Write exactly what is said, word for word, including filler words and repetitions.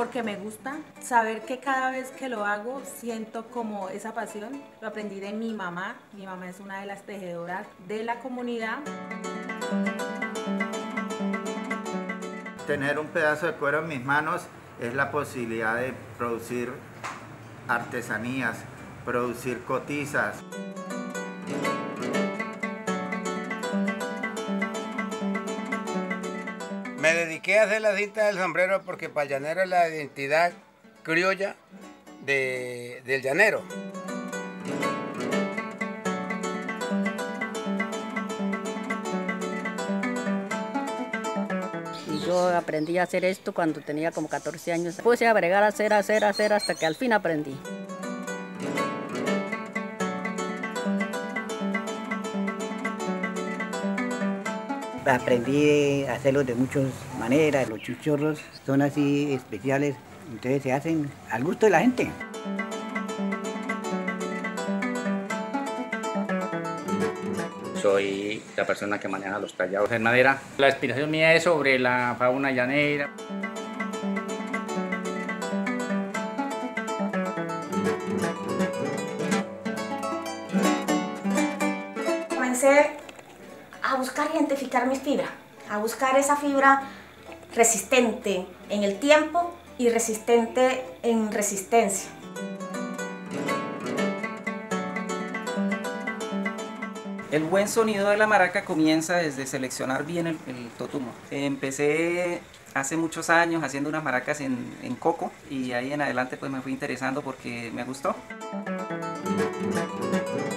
porque me gusta, saber que cada vez que lo hago siento como esa pasión. Lo aprendí de mi mamá, mi mamá es una de las tejedoras de la comunidad. Tener un pedazo de cuero en mis manos es la posibilidad de producir artesanías, producir cotizas. Me dediqué a hacer la cinta del sombrero porque para el llanero es la identidad criolla de, del llanero. Y yo aprendí a hacer esto cuando tenía como catorce años. Puse a bregar, a hacer, a hacer, a hacer, hasta que al fin aprendí. Aprendí a hacerlo de muchas maneras. Los chichorros son así especiales, entonces se hacen al gusto de la gente. Soy la persona que maneja los tallados en madera. La inspiración mía es sobre la fauna llanera. Comencé a buscar identificar mi fibra, a buscar esa fibra resistente en el tiempo y resistente en resistencia. El buen sonido de la maraca comienza desde seleccionar bien el, el totumo. Empecé hace muchos años haciendo unas maracas en, en coco y ahí en adelante pues me fui interesando porque me gustó.